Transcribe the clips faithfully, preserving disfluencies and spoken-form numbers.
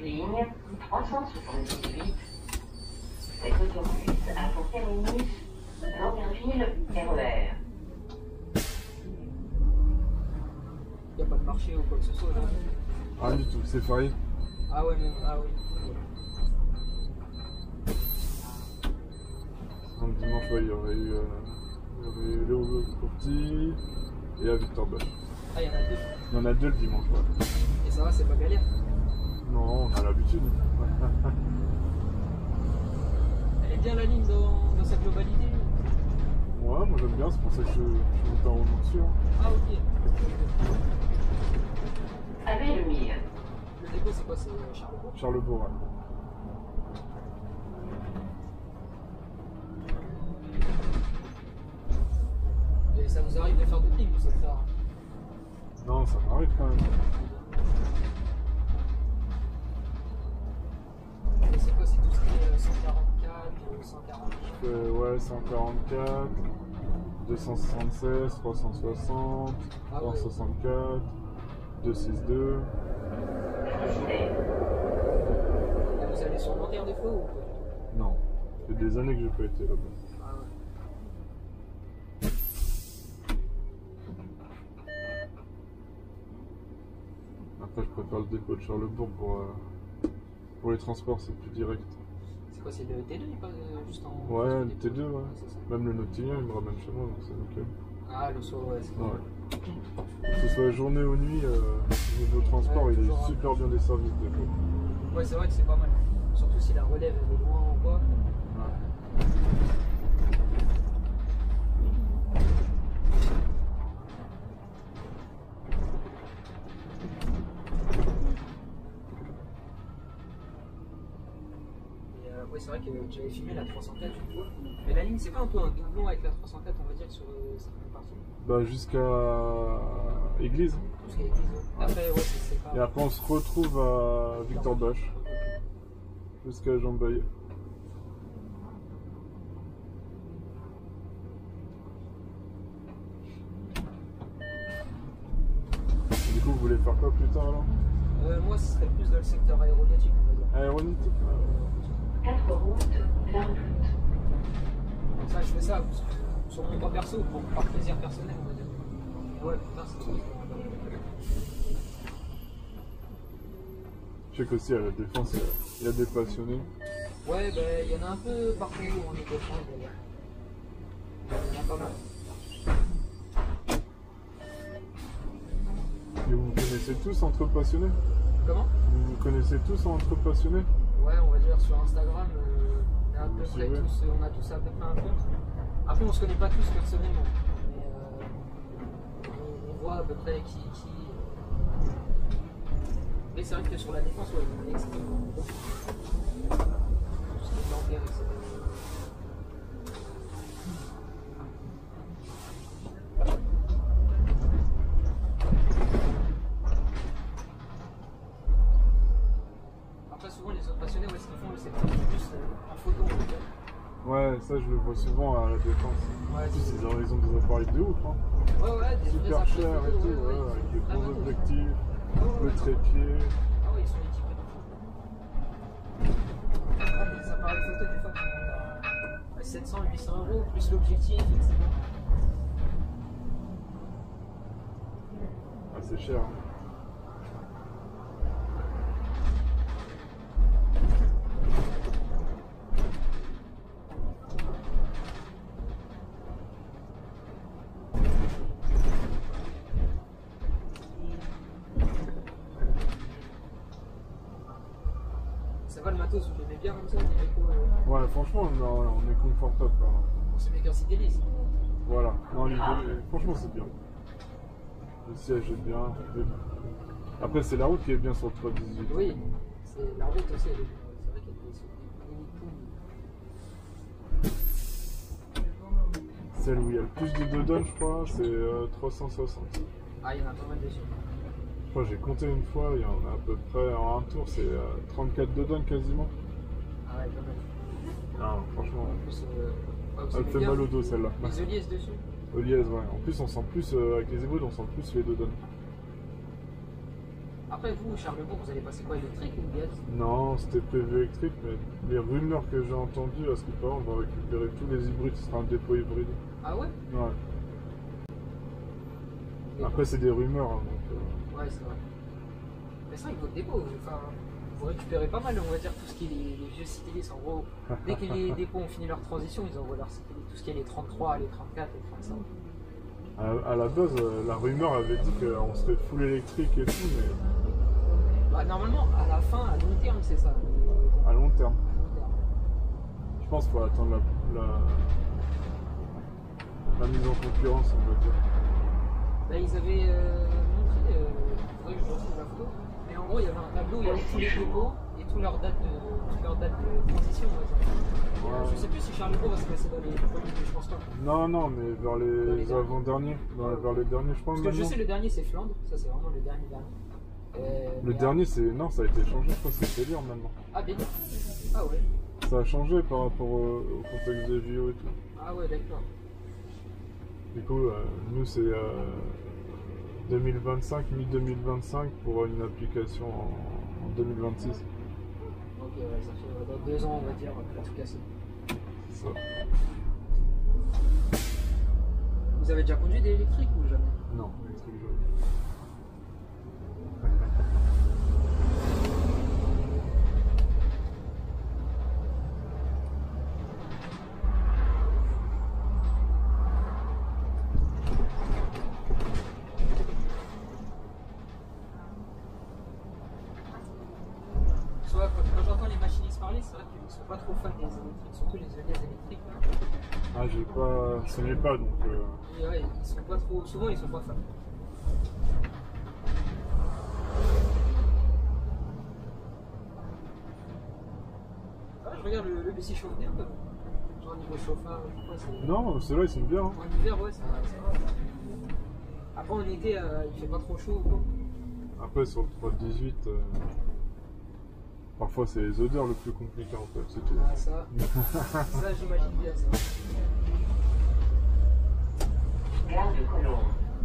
ligne trois cent soixante-dix-huit. Cette autobus a pour terminus Landerville R E R. Il n'y a pas de marché ou quoi que ce soit là. Ah, du tout, c'est férié. Ah ouais, même, ah oui. Donc dimanche, ouais, il y aurait eu, euh, il y aurait eu Léo Courti et à Victor Bosch. Ah, il y en a deux. Il y en a deux le dimanche, ouais. Et ça va, c'est pas galère. Non, on a l'habitude. Elle est bien la ligne dans, dans sa globalité. Ouais, moi j'aime bien, c'est pour ça que je, je suis monté en roulement dessus. Hein. Ah ok. À Belleville. Le dépôt c'est quoi? C'est Charlebourg? Charlebourg, ouais. Et ça vous arrive de faire des pics ou ça te fait rare? Non, ça m'arrive quand même. Et c'est quoi? C'est tout ce qui est cent quarante-quatre, cent quarante? Je fais, ouais, cent quarante-quatre, deux cent soixante-seize, trois cent soixante, Ah trois cent soixante-quatre, deux cent soixante-deux. Et vous allez sur Nanterre des fois ou quoi? Non, ça fait des années que j'ai pas été là-bas. Ah ouais. Après, je préfère le dépôt de Charlebourg pour, euh, pour les transports, c'est plus direct. C'est quoi? C'est le T deux, il passe juste en... Ouais, le T deux, ouais. Ouais, c'est ça. Même le Nautilien, il me ramène chez moi, donc c'est nickel. Ah, le soir, ouais, c'est cool. Ouais. Que ce soit journée ou nuit, euh, niveau transport, Ouais, il toujours est super bien desservi ce dépôt. Ouais, c'est vrai que c'est pas mal. Surtout si la relève elle est loin ou quoi. Ouais. Et euh, ouais, c'est vrai que j'avais filmé la trois cent quatre une fois. Mais la ligne, c'est pas un peu un doublon avec la trois cent quatre, on va dire, sur euh, certaines parties. Bah, jusqu'à Église. Tout ce qui est église. Ouais. Après, ouais, c'est c'est pas. Et après, on se retrouve à Victor Bosch, jusqu'à Jean Baillet. Du coup, vous voulez faire quoi plus tard, là? Euh, moi, ce serait plus dans le secteur aéronautique, on va dire. Aéronautique. quatre routes, vingt routes. Ça, je fais ça sur mon temps perso, pour, par plaisir personnel, on va dire. Ouais, putain, c'est cool. Je sais qu'aussi à la Défense, il y a- il y a des passionnés. Ouais, ben, il y en a un peu partout en Ile-de-France, d'ailleurs. Il y en a pas mal. Et vous vous connaissez tous entre passionnés? Comment? Vous vous connaissez tous entre passionnés? Ouais, on va dire sur Instagram, euh, on, a à peu Si près ouais. tous, on a tous à peu près un compte. Après, on se connaît pas tous personnellement, mais euh, on, on voit à peu près qui. qui euh. Mais c'est vrai que sur la défense, ouais, on est extrêmement bon. Tout ce qui est Nanterre, et cetera. Après, souvent, les autres passionnés, ouais, ce qu'ils font, c'est qu'ils font plus euh, en photo. En fait. Ouais, ça je le vois souvent à la Défense. Ouais, En plus, c'est- ils ont, ils ont des appareils de ouf, hein. Ouais, ouais, des vrais Super appareils cher et photo, tout, ouais, ouais, ouais, avec des ils sont gros vraiment objectifs, Ah ouais, le ouais. trépied. Ah ouais, ils sont équipés de fou. Ah, les appareils photo, des fois, qui coûtent à sept cents, huit cents euros, plus l'objectif, et cetera. Ah, c'est cher. Hein. Ça va le matos, vous l'aimez bien comme ça, les décos, euh, Ouais, franchement, on, a- on est confortable. Hein. on se met qu'un site délice. Voilà. Non, l'idée, franchement, c'est bien. Le siège est bien. Après, c'est la route qui est bien sur le trois dix-huit. Oui, c'est la route aussi, elle est- c'est vrai qu'elle est sur des mini poules. Celle où il y a le plus de dodons, je crois, c'est euh, trois cent soixante. Ah, il y en a pas mal dessus. Je crois que j'ai compté une fois, il y en a à peu près en un tour, c'est euh, trente-quatre dodons quasiment. Ah ouais, pas mal. Non, franchement, En plus, euh, ouais, vous elle aimez fait bien mal au dos celle-là. les Eliès dessus. Au liège, ouais. En plus, on sent plus, euh, avec les hybrides, on sent plus les dodons. Après, vous, Charlebourg, vous allez passer quoi, électrique ou gaz? Non, c'était prévu électrique, mais les rumeurs que j'ai entendues, à ce qui paraît, on va récupérer tous les hybrides, ce sera un dépôt hybride. Ah ouais? Ouais. Mais Après, c'est des rumeurs, hein, donc... euh, Ouais, c'est vrai. Mais c'est vrai que votre dépôt, enfin, vous récupérez pas mal, on va dire, tout ce qui est les, les vieux Citadis. En gros, dès que les dépôts ont fini leur transition, ils envoient leur Citadis. Tout ce qui est les trente-trois, les trente-quatre, les trente-cinq. À, à la base, euh, la rumeur avait dit qu'on serait full électrique et tout, mais Bah, normalement, à la fin, à long terme, c'est ça. à long terme. À long terme. Je pense qu'il faut attendre la, la, la mise en concurrence, on va dire. Là, ils avaient euh, montré, euh, faudrait que je retrouve la photo, mais en gros, il y avait un tableau où il y avait tous les dépôts et toutes leurs dates de, toutes leurs dates de transition, on va dire. Ouais. Je sais plus si Charlebourg va se passer dans les premiers, mais je pense pas. Non, non, mais vers les, les avant-derniers, dans- vers les derniers, je crois. Parce que je maintenant. sais, le dernier, c'est Flandre, ça, c'est vraiment le dernier dernier. Euh, Le mais dernier, c'est. Non, ça a été changé, je crois que c'est Délire maintenant. Ah, bien. Ah ouais. Ça a changé par rapport au, au contexte de J O et tout. Ah ouais, d'accord. Du coup, euh, nous, c'est euh, deux mille vingt-cinq, mi-deux mille vingt-cinq pour une application en, en deux mille vingt-six. Ok, ouais, ça fait dans deux ans, on va dire, pour tout casser. C'est ça. Vous avez déjà conduit des électriques ou jamais? Non, électrique jaune. Soit quand, quand j'entends les machinistes parler, c'est vrai qu'ils sont pas trop fans des électriques, surtout les gaz électriques. Ah, j'ai pas. Ce n'est pas donc. Euh... Et ouais, ils sont pas trop. Souvent, ils sont pas fans. Ah, je regarde le, le B C chauffe bien, quoi. Genre niveau chauffage, je crois, c'est. Non, ceux-là, ils sont bien. Hein. En hiver, ouais, ça va. Après, en été, euh, il fait pas trop chaud ou quoi. Après, sur le trois dix-huit, euh... parfois c'est les odeurs le plus compliqué en fait. C'est tout. Ah, ça. Ça, j'imagine bien ça. Gare de Colombes.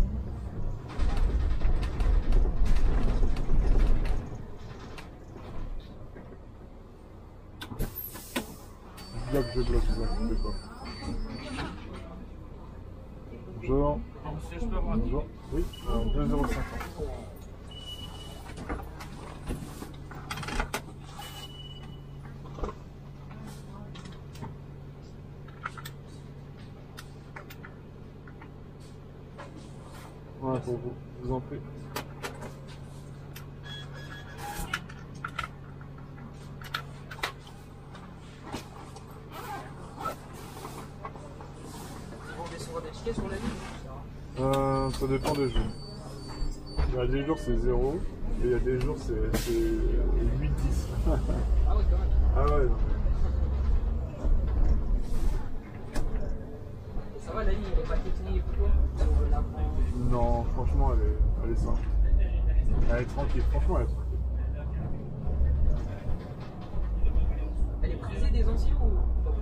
Je bloque, je bloque, vous inquiétez pas. Bonjour. Monsieur, je peux avoir Bonjour. Oui, euh, deux zéro cinq. Voilà pour vous, je vous en prie. Ils vont descendre des tickets sur la ligne. Euh, ça dépend des jours. Il y a des jours c'est zéro et il y a des jours c'est huit dix. Ah ouais, quand même. Ah ouais, non. Et ça va, la ligne, elle est pas technique ou quoi? On la prend. Non, franchement, elle est, elle est simple. Elle est tranquille, franchement, elle est tranquille. Elle est prisée des anciens ou pas?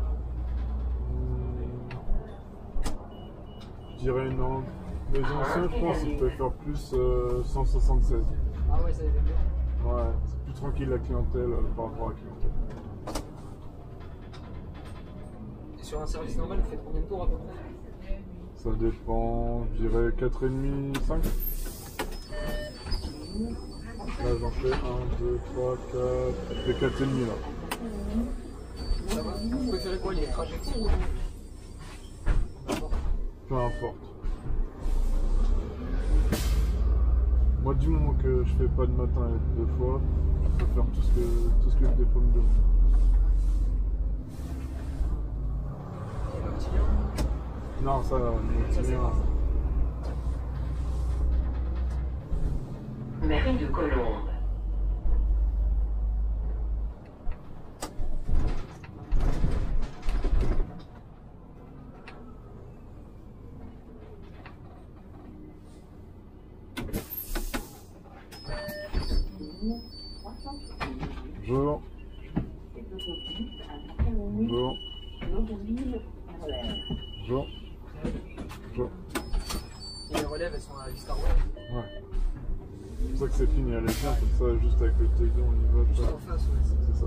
Hmm, Je dirais non. Les anciens, je pense qu'ils peuvent faire plus euh, cent soixante-seize. Ah ouais, ça les aime bien. Ouais, c'est plus tranquille la clientèle euh, par rapport à la clientèle. Et sur un service normal, vous faites combien de tours à peu près? Ça dépend, je dirais quatre virgule cinq, cinq. Là j'en fais un, deux, trois, quatre. Je fais quatre virgule cinq là. Ça va. Vous préférez quoi, les trajets courts ou Peu importe. Moi, du moment que je fais pas de matin et deux fois, je peux faire tout ce que, tout ce que le dépôt me demande. Et le petit lion? Non, ça, mon Ça, c'est client, pas ça. Mairie de Colombes. Bonjour. Bonjour. Bonjour. Bonjour. Et les relèves, elles sont à Star Wars. Ouais. C'est pour ça que c'est fini, elle est bien, comme ça, juste avec le T deux, on y va. Juste ça. en face, ouais. c'est- C'est ça.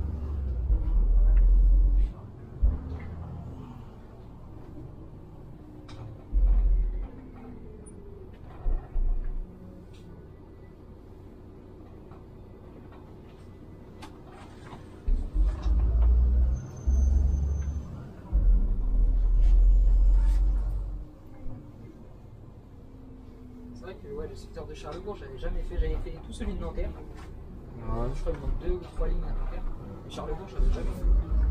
C'est vrai que ouais, le secteur de Charlebourg, j'avais jamais fait. J'avais fait tout celui de Nanterre. Ouais. Je crois qu'il manque deux ou trois lignes à Nanterre. Et Charlebourg, je l'avais jamais fait.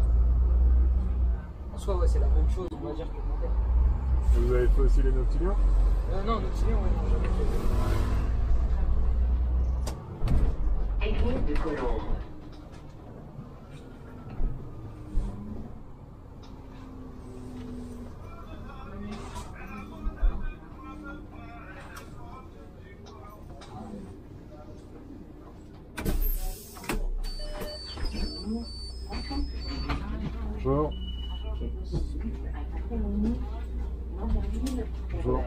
En soi, ouais, c'est la même chose, on va dire, que Nanterre. Vous avez fait aussi les Noctiliens? Euh, non, Nautilien, ouais, non, jamais fait. Église de Colombes. Bonjour. Bonjour.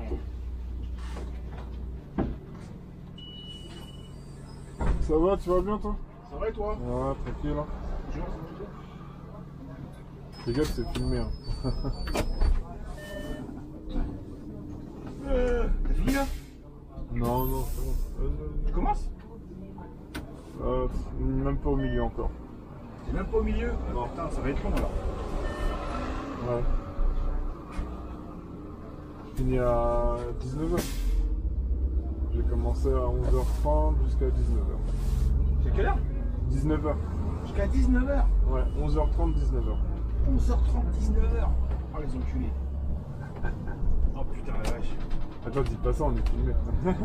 Ça va, tu vas bien toi? Ça va et toi? Ouais, tranquille. Hein. Bonjour. Les gars, c'est filmé. Hein. Euh, t'as fini là? Non, non, c'est bon. Vas-y, Tu commences? vas-y. Euh, même pas au milieu encore. T'es même pas au milieu? Non. Putain, ça va être long alors. Ouais. Je finis à dix-neuf heures. J'ai commencé à onze heures trente jusqu'à dix-neuf heures. C'est quelle heure? dix-neuf heures. Jusqu'à dix-neuf heures. Ouais, onze heures trente, dix-neuf heures. onze heures trente, dix-neuf heures. Oh les enculés. Oh putain la vache. Attends, dis pas ça, on est filmé. Putain,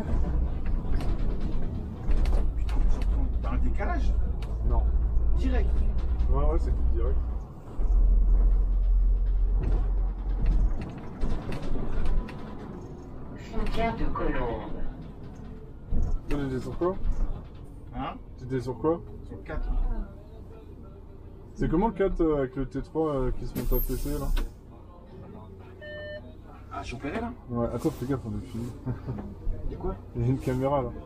onze heures trente. T'as un décalage? Non. Direct. Ouais, ouais, c'est tout direct. Cimetière de Colombes. Toi, t'étais sur quoi? Hein? T'étais sur quoi? Sur le quatre. C'est comment le quatre euh, avec le T trois euh, qui se monte à P C là? Ah, je suis opéré là? Ouais, attends, fais gaffe, on est filmé. Y'a quoi? Il y a une caméra là.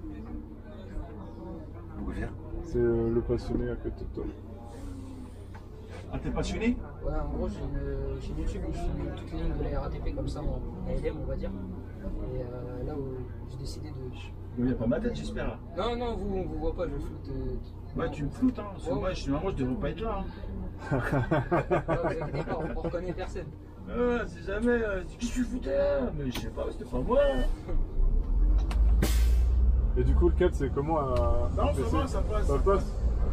Pourquoi faire? C'est euh, le passionné à côté de toi. Ah, t'es passionné? Ouais, en gros, j'ai une chaîne YouTube où je filme toutes les lignes de la R A T P comme ça en A L M, on va dire. Et euh, là où j'ai décidé de. Il y a pas ma tête, j'espère là. Non, non, vous, on vous voit pas, je floute. Euh... Ouais, tu me floutes, hein. Parce que Ouais, moi, ouais. je suis maman, je devrais pas être là. Hein. Non, vous inquiétez pas, on, on reconnaît personne. Ah, si jamais, euh, qu'est-ce que tu foutais là? Mais je sais pas, c'était pas moi. Et du coup, le quatre, c'est comment à. Non, à ça P C? va, ça passe. Ça passe?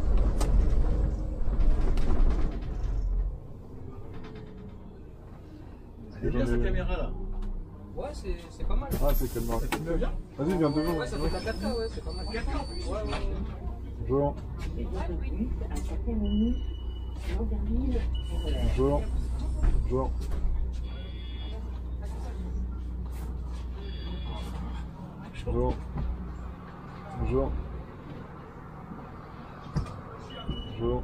Elle est bien sa caméra là. Ouais, c'est c'est pas mal. Ah, c'est caméra. Ça filme bien? Vas-y, viens devant. Ouais, ça fait de la quatre K, ouais, c'est pas mal. quatre K en plus. Ouais, ouais, ouais. Bonjour. à Châtellenie, Monterville, Bonjour. Bonjour. Bonjour. Bonjour. Bonjour.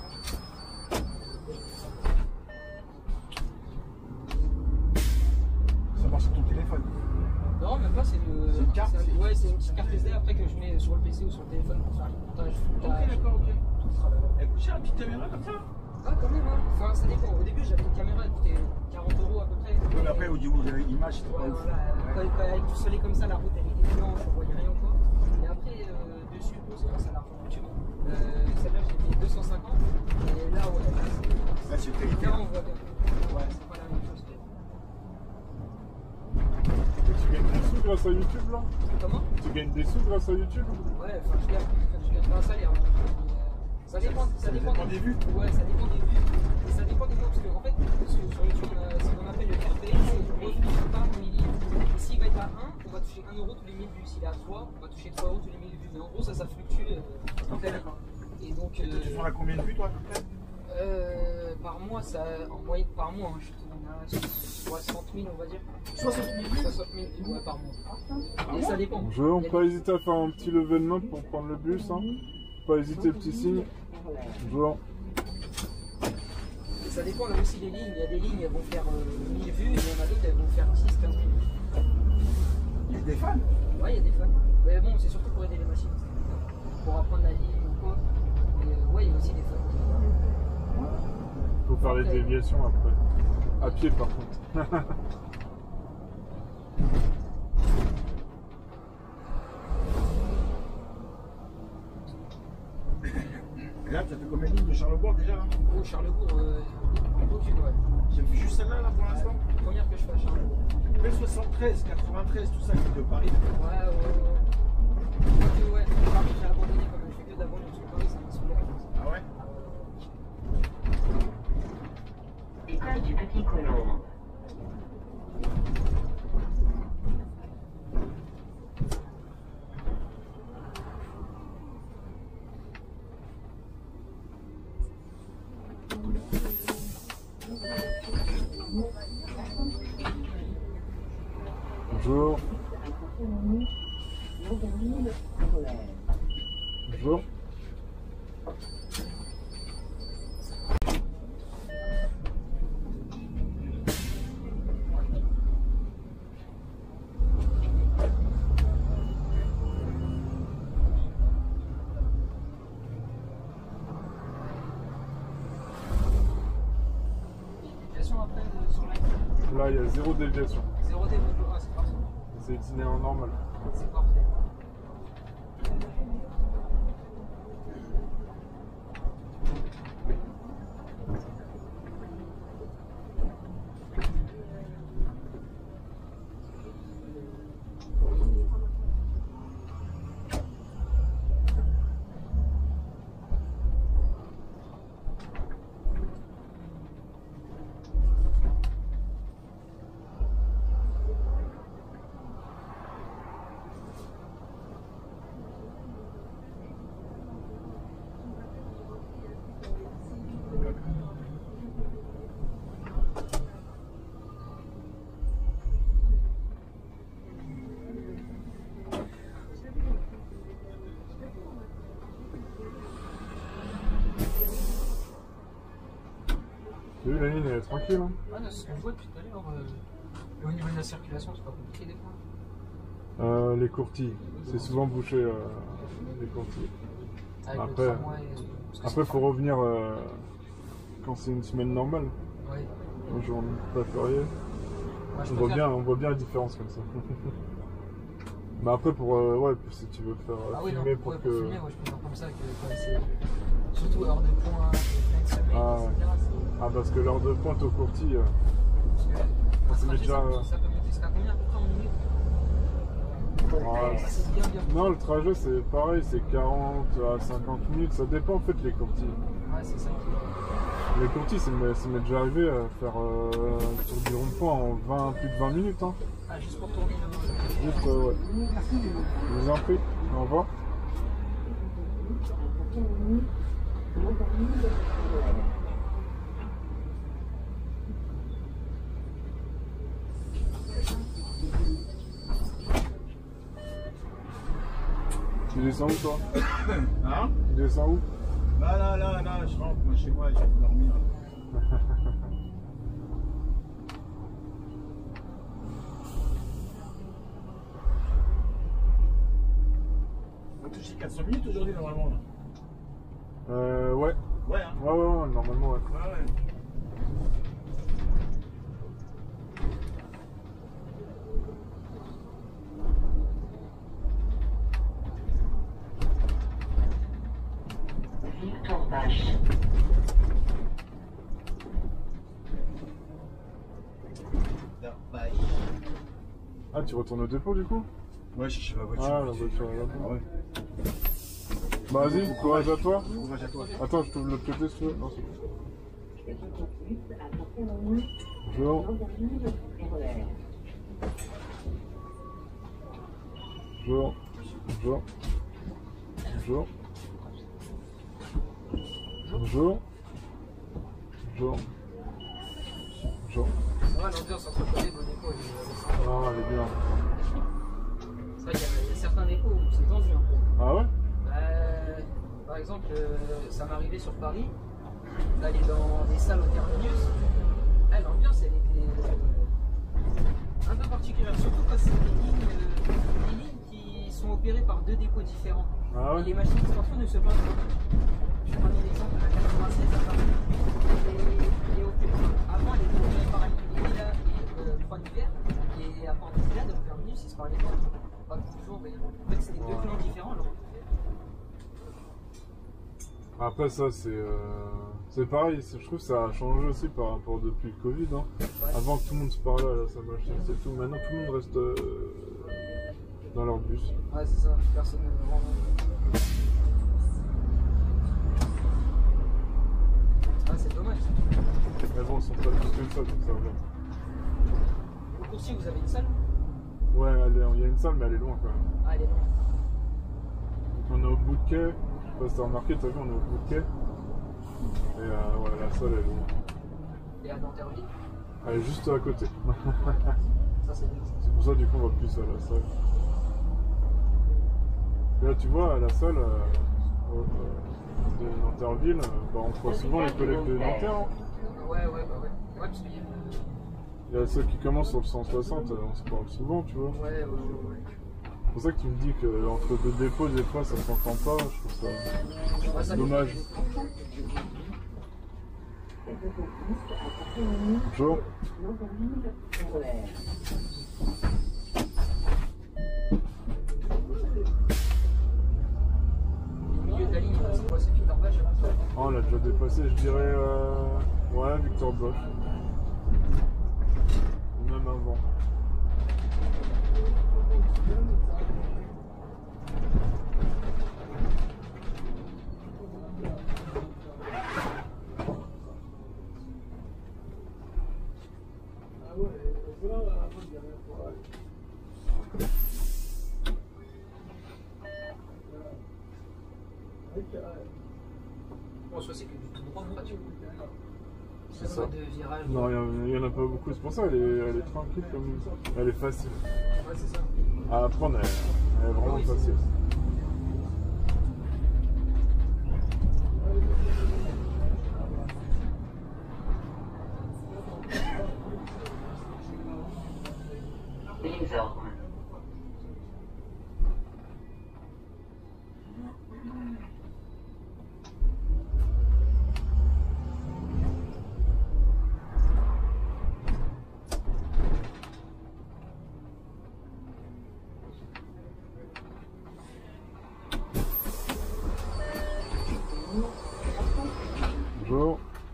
Ça marche sur ton téléphone. Non, même pas, c'est le. C'est une carte, un- c'est- Ouais, c'est une petite carte S D après que je mets sur le P C ou sur le téléphone pour faire le montage. Ok, floutage, d'accord, ok. tout sera là. Elle coûte cher la petite caméra comme ça? Ah, quand même, hein. Enfin, ça dépend. Au début, j'avais une caméra, elle coûtait quarante euros à peu près. Ouais, mais après, au niveau de l'image, c'était pas Ouais, ouf. voilà. Quand, quand avec du soleil comme ça, la route elle était blanche, on voyait rien quoi. Et après, euh, dessus, bon, c'est grâce à l'argent YouTube. Euh, celle-là, j'ai payé deux cent cinquante. Et là, ouais, là, c'est- Là, c'est qualité. là, on voit bien. Ouais, c'est pas la même chose. Tu gagnes des sous grâce à YouTube là? Comment? Tu gagnes des sous grâce à YouTube? Ouais, enfin, je gagne, je gagne pas un salaire. hein. Mais, euh, Ça dépend, ça Ça dépend dépend des vues. Ouais, ça dépend des vues. Et ça dépend des vues, parce qu'en fait, sur, sur YouTube, on a ce qu'on appelle le R P, c'est le revenu par milli. Et s'il va être à un, on va toucher un euro tous les mille vues. S'il est à trois, on va toucher trois euros tous les mille vues. Mais en gros, ça, ça fluctue euh, toute l'année. Et donc, Et toi, tu euh, prends à combien de vues, toi, à peu près? euh, par mois, ça, en moyenne par mois, hein, je tourne à soixante mille, on va dire. soixante mille vues? soixante mille vues, ouais, par mois. Ah Et bon? ça dépend. Bonjour, on Il y a peut pas des- hésiter à faire un petit levénement pour prendre le bus. Hein. Pas hésiter, petit signe. Bonjour. Et ça dépend là aussi des lignes. Il y a des lignes, elles vont faire euh, mille vues, et il y en a d'autres, elles vont faire dix, quinze mille vues. Il y a des fans. Ouais, il y a des fans. Mais bon, c'est surtout pour aider les machines. Pour apprendre la ligne ou quoi. Mais euh, ouais, il y a aussi des femmes qui. Faut faire les Après, déviations après. À pied par contre. Et là, tu as fait combien de lignes de Charlebourg déjà là? Oh, Charlebourg, euh, aucune, ouais. J'ai vu juste celle-là là pour l'instant. La première que je fais à Charlebourg. Mais soixante-treize, quatre-vingt-treize, tout ça qui est de Paris. Ouais, ouais, ouais. Ok, ouais, Paris, j'ai abandonné quand même. Je fais que de la banlieue parce que Paris, ça m'a saoulé. Ah ouais? École du Petit Colombe. Bonjour. Bonjour. Déviation après euh, sur la Là, il y a zéro déviation. zéro déviation, ah, c'est parfait. C'est itinéraire normal. C'est parfait. T'as vu, la ligne elle est tranquille. Hein. Ah, c'est ce que je vois depuis tout à l'heure. Euh, et au niveau de la circulation, c'est pas compliqué des fois. Euh, les courtilles, c'est souvent bouché euh, les courtilles. Avec Après, le tramway, euh, parce que Après, c'est faut revenir euh, quand c'est une semaine normale. pas- Ouais. Un jour pas férié. Moi, je On voit préfère- bien, on voit bien la différence comme ça. Mais après, pour euh, ouais, si tu veux faire euh, Ah oui, non, filmer pour, pour pour que. filmer, ouais, je préfère comme ça que ouais, c'est surtout heure de pointe, plein de semaines, Ah, et cetera. c'est- Ah, parce que l'heure de pointe au courtis, euh, parce que on un se met trajet, déjà. ça, euh, ça peut monter jusqu'à combien à peu près en minutes? ouais, Ça, c'est bien, bien. Non, le trajet c'est pareil, c'est quarante à cinquante minutes, ça dépend en fait les courtis. Ouais, c'est ça qui Les courtis, c'est m'est c'est m'est déjà arrivé à faire euh, un tour du rond-point en vingt, plus de vingt minutes. Hein. Ah, juste pour tourner le. Juste, euh, ouais. Je vous en prie, au revoir. Tu descends où toi? Hein? Tu descends où? Là, là, là, là, je rentre moi, chez moi et je vais dormir. On va toucher quatre cents minutes aujourd'hui normalement là. Euh, ouais. Ouais, hein? Ouais, ouais, ouais, normalement, ouais. Ouais, ouais. Victor Bache. Là, bye. Ah, tu retournes au dépôt du coup? Ouais, je suis chez ma voiture. Ah, la voiture est là-bas. Ah ouais. Bah, vas-y, courage à toi. Courage à toi. Attends, je t'ouvre le côté si tu veux. Non, c'est bon. Bonjour. Bonjour. Bonjour. Bonjour. Bonjour. Bonjour. Bonjour. Ça va, l'ambiance entre collègues au dépôt, elle est- Ah, elle est bien. c'est vrai qu'il y, a- il y a certains dépôts où c'est tendu un peu. Ah ouais? Euh, par exemple, euh, ça m'est arrivé sur Paris, d'aller dans des salles au terminus. Ah, l'ambiance, elle était euh, un peu particulière, surtout quand c'est des lignes, euh, des lignes qui sont opérés par deux dépôts différents. Ah ouais. Et les machines extension ne se parlent pas. Je vais prendre un exemple à quatre-vingt-seize à Paris. Et, et opéré- avant, elle était opérée par Alivida et euh, Croix d'hiver. Et à Port-Desila, donc Terminus, ils se parlaient pas. Pas toujours, mais en fait, c'est des deux Ouais. clans différents. Alors. Après ça c'est euh, c'est pareil, c'est- je trouve que ça a changé aussi par rapport depuis le Covid. Hein. Ouais. Avant que tout le monde se parle à sa machine, c'est tout. Maintenant tout le monde reste euh, dans leur bus. Ouais, c'est ça, personne ne vraiment. Ah, c'est dommage. Mais bon, ils sont pas tous comme ça, donc ça va. Au coursier, vous avez une salle? Ouais, elle est- il y a une salle, mais elle est loin quand même. Ah, elle est loin. On est au bout de quai. Je sais pas si t'as remarqué, t'as vu, on est au bout de quai. Et euh, ouais, la salle elle est loin. Et à Nanterville, Elle est juste à côté. ça c'est bien. C'est pour ça du coup on va plus à la salle. Et là tu vois, à la salle euh, au- euh, de Nanterville, euh, bah, on croise souvent les collègues de Nanterre. Hein. Ouais, ouais, bah ouais. Ouais, parce qu'il y a une. Il y a ceux qui commencent sur le cent soixante, euh, on se parle souvent, tu vois. Ouais, ouais, ouais, ouais. C'est pour ça que tu me dis que entre deux dépôts, des fois ça s'entend pas, je trouve ça Ouais, ça dommage. Bonjour. Le milieu de la ligne, c'est quoi? C'est Victor Bosch? Oh, on l'a déjà dépassé, je dirais. Euh... Ouais, Victor Bosch. Ou même avant. Bon, soit c'est que du tout droit, pratiquement. C'est Ça ça. va de virage. Non, il n'y en a pas beaucoup, c'est pour ça elle est, elle est tranquille comme. Elle est facile. Ouais, c'est ça. À apprendre, elle, elle est vraiment Oui, c'est- facile. Linksaugen. Bonjour.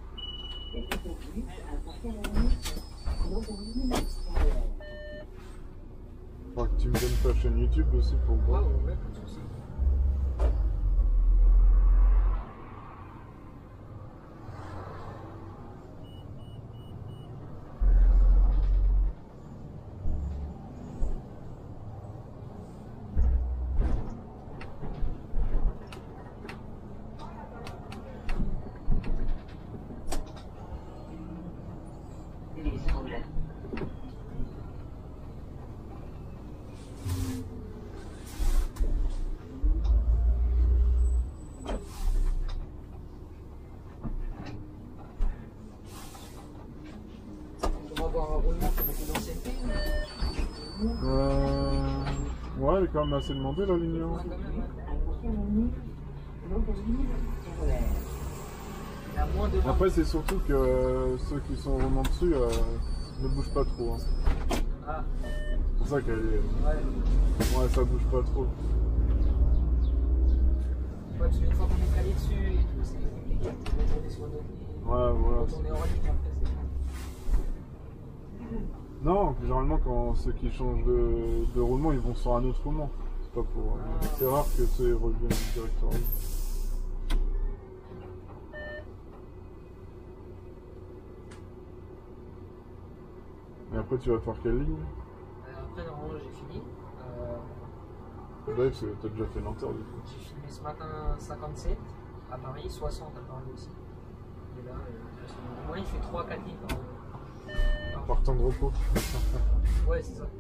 Faudra que tu me donnes ta chaîne YouTube aussi pour Ouais, voir. ouais, ouais, pas de soucis. Linksaugen. On va avoir un roulement qui a beaucoup d'ancienneté. Euh... Ouais, elle est quand même assez demandée la ligne. Ouais, hein. quand même, ouais. Il y a moins de vent. Après, c'est surtout que euh, ceux qui sont vraiment dessus euh, ne bougent pas trop. Hein. Ah, C'est pour ça qu'elle est. ouais. Ouais, ça bouge pas trop. Ouais, parce qu'une fois qu'on est calé dessus et tout, c'est compliqué. On est sur notre ligne. Ouais, voilà. Quand on est hors ligne, après, c'est. Non, généralement, quand ceux qui changent de, de roulement, ils vont sur un autre roulement. C'est pas pour. euh, C'est rare que ceux reviennent directement. Et après, tu vas faire quelle ligne? Euh, après, normalement, j'ai fini. Euh, Bah, parce que t'as déjà fait Nanterre du coup. j'ai fini ce matin cinquante-sept à Paris, soixante à Paris aussi. Et là, euh, moi, il fait trois à quatre lignes par, par Par temps de repos. Ouais, c'est ça.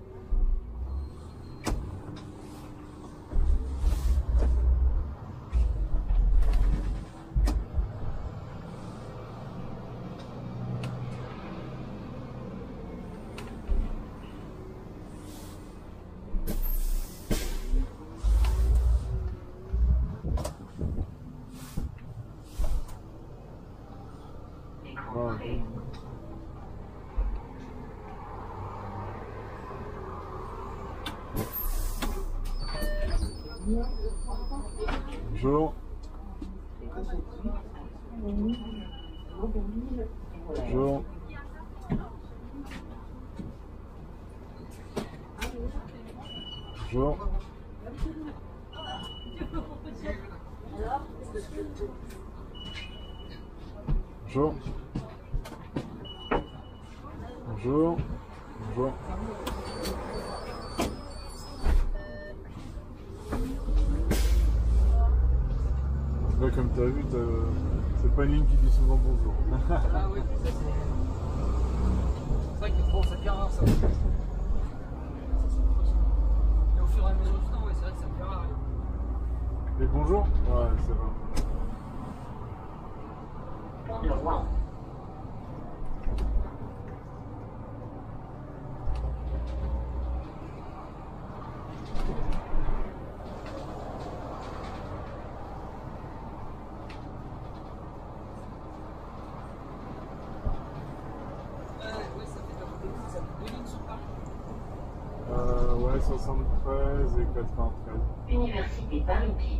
Bonjour. Bonjour. Bonjour. Bonjour. Bonjour. Bonjour. Là, comme tu as vu, c'est pas une ligne qui dit souvent bonjour. Ah oui, ça c'est. C'est vrai que bon, ça devient rare ça. Et au fur et à mesure du temps, ouais, c'est vrai que ça devient rare. Mais bonjour? Ouais, c'est vrai. Le roi. Euh, ouais, soixante-treize et quatre-vingt-treize. Université Paris dix.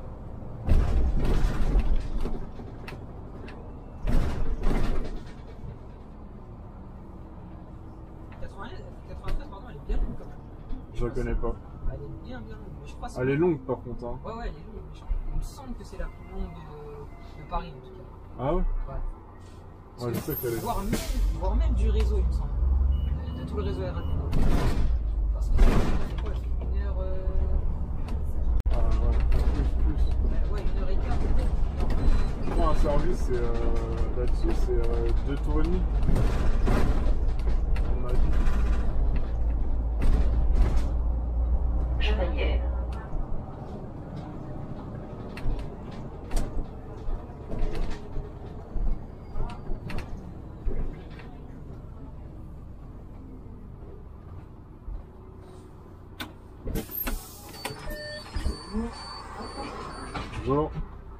quatre-vingt-treize, pardon, elle est bien longue quand même. Je la connais pas. Elle est bien bien longue. Mais je crois que c'est- Elle est longue par contre. Hein. Ouais, ouais, elle est longue. Mais je- Il me semble que c'est la plus longue de, de Paris en tout cas. Ah ouais? Ouais. Ouais, je sais qu'elle est. Voire même, voire même du réseau, il me semble. De, de tout le réseau R A T P. Parce que c'est quoi, elle fait une heure. Euh... Ah ouais, plus, plus. Ouais, une heure et quart peut-être. Je crois un service, c'est euh, là-dessus, c'est euh, deux tours et demi. On a dit. Chevalière. Bonjour.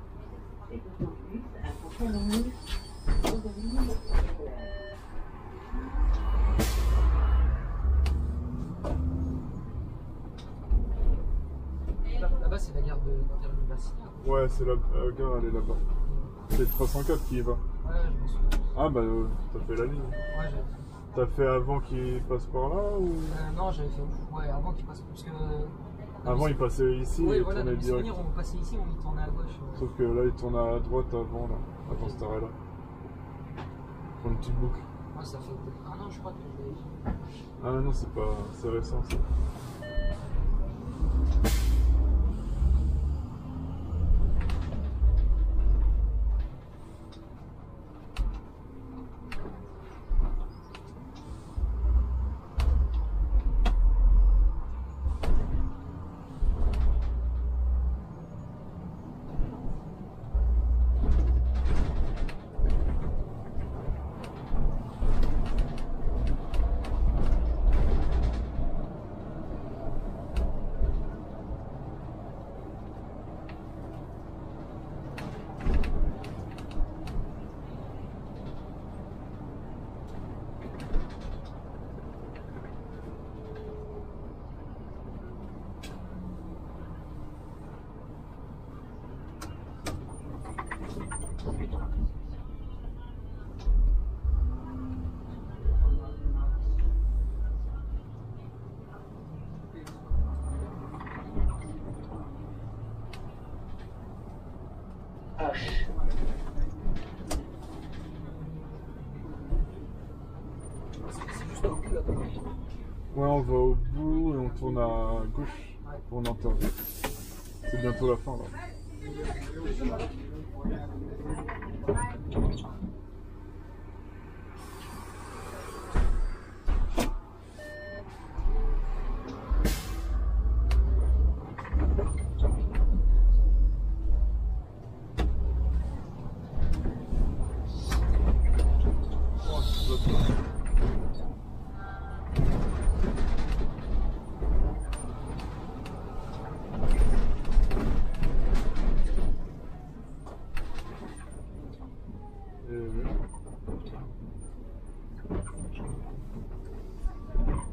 Là- Là-bas, c'est la gare de l'universitaire. Ouais, c'est la euh, gare, elle est là-bas. C'est le trois cent quatre qui y va. Ouais, je me souviens. Ah bah, euh, t'as fait la ligne. Ouais, j'avais fait. T'as fait avant qu'il passe par là ou Euh, non, j'avais fait. Ouais, avant qu'il passe. Parce que. avant il passait ici Oui, et il voilà, dans tournait mes direct. souvenirs, on passait ici, on y tournait à gauche. euh. Sauf que là il tourne à droite avant là, avant cet arrêt là. Pour une petite boucle. Moi, ça fait peut-être un an, je crois que je l'ai fait. Ah non, c'est pas. C'est récent ça. Hoche. C'est juste au bout là-bas. Ouais, on va au bout et on tourne à gauche pour Nanterre. C'est bientôt la fin là. Et oui.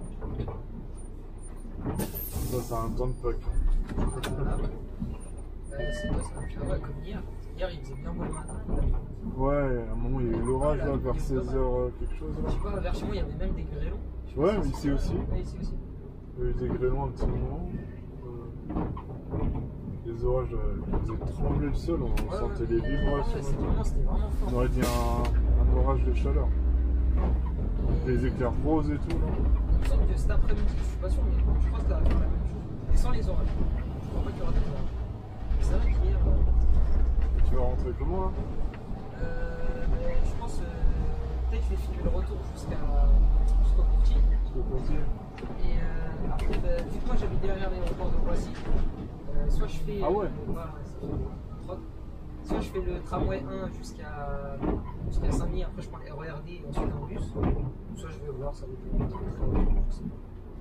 Ça, c'est un temps de puck. Euh, Ouais, c'est pas ça. Ah ouais, comme hier. Hier, il faisait bien beau le matin. Ouais, à un moment, il y a eu l'orage là, vers seize heures quelque chose. Je Là. sais pas, vers chez moi, il y avait même des grêlons. Ouais, mais ici aussi. Ouais, ici aussi. Il y a eu des grêlons un petit moment. Euh, les orages, euh, ils faisaient trembler le sol, on Ouais, sentait ouais, les ouais, vibrations. ouais, c'était vraiment, c'était vraiment On fort. aurait dit un, un orage de chaleur. Les éclairs roses et tout là. Il me semble que cet après-midi, je suis pas sûr, mais je pense que ça va faire la même chose. Et sans les orages. Je crois pas qu'il y aura des orages. Mais c'est vrai qu'hier. Euh, Tu vas rentrer comment là? euh, mais je pense. Euh, peut-être que je vais filmer le retour jusqu'à jusqu'au Courtier. Jusqu'au Courtier. Et euh, après, bah, vu que moi j'habite derrière l'aéroport de Roissy, euh, soit je fais. Ah ouais. euh, voilà, ça fait trois- soit je fais le tramway un jusqu'à jusqu'à Saint-Denis, après je prends le R E R D et ensuite un bus. Ou soit je vais voir, ça va être je sais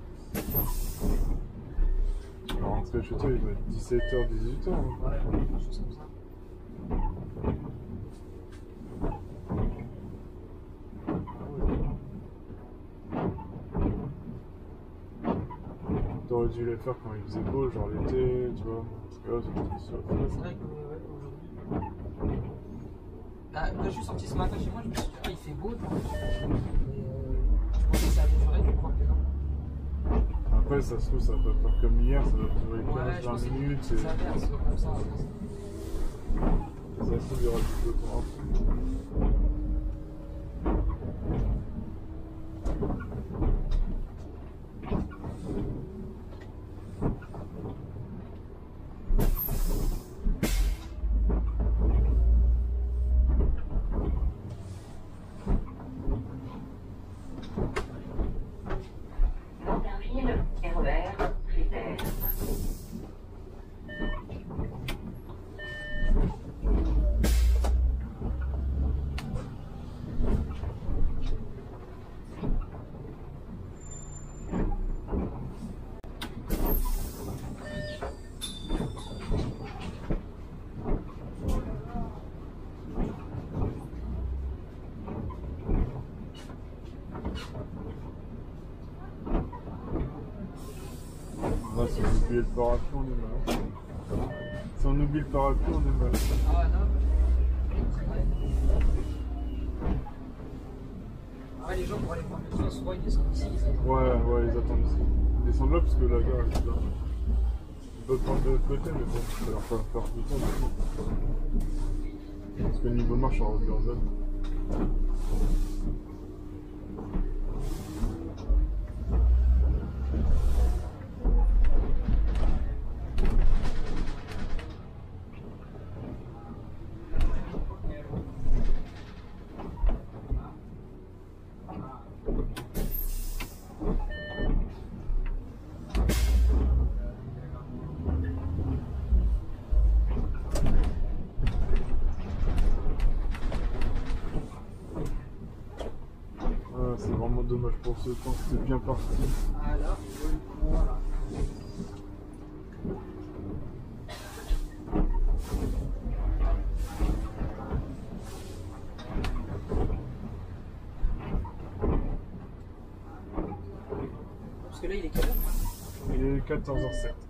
pas. Tu vas rentrer chez toi, il va être dix-sept heures, dix-huit heures. Hein. Ouais, quelque chose comme ça. T'aurais dû les faire quand il faisait beau, genre l'été, tu vois. Parce que là, c'est sûr. C'est vrai que ouais, aujourd'hui. Bah, quand je suis sorti ce matin chez moi, je me suis dit, ah, il fait beau. Mais euh, je pensais que ça allait durer, je crois que non. Après, ça se trouve, ça va pas faire comme hier, ça va durer Ouais, je quinze pensais vingt minutes. que Et... ça verse comme ça. Ça se trouve, il y aura du peloton après. Montainville, R E R, critère. Là, si on oublie le parapluie, on est mal. Si on oublie le parapluie, on est mal. Ah non, ouais. Ah, les gens pour aller prendre le train, souvent ils descendent ici. Ils attendent. Ouais, ouais, ils attendent ici. Ils descendent là parce que la gare est là. Ils peuvent prendre de l'autre côté, mais bon, ça leur fait faire du temps. Parce que niveau marche, on revient en zone. Ah, c'est vraiment dommage pour ce temps, c'était bien parti. Ah là, voilà. Parce que là il est quelle heure? Il est quatorze heures sept.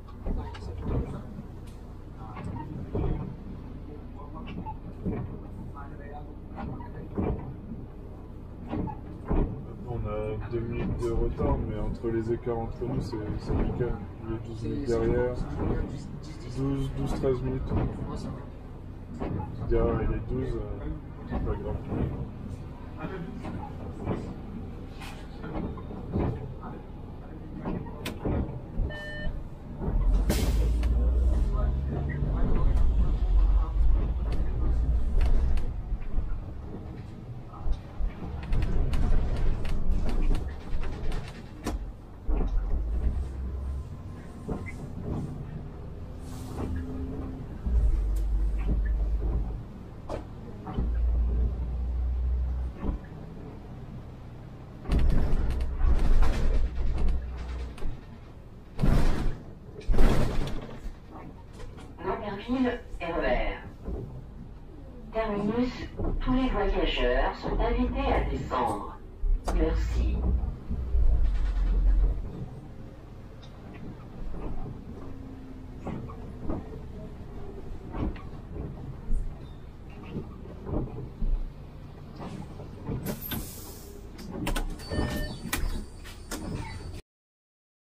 On a deux minutes de retard, mais entre les écarts entre nous, c'est c'est nickel. Il est douze minutes derrière, douze, douze, treize minutes. Derrière, il est douze, euh, c'est pas grave. Montainville, R E R. Terminus, tous les voyageurs sont invités à descendre. Merci.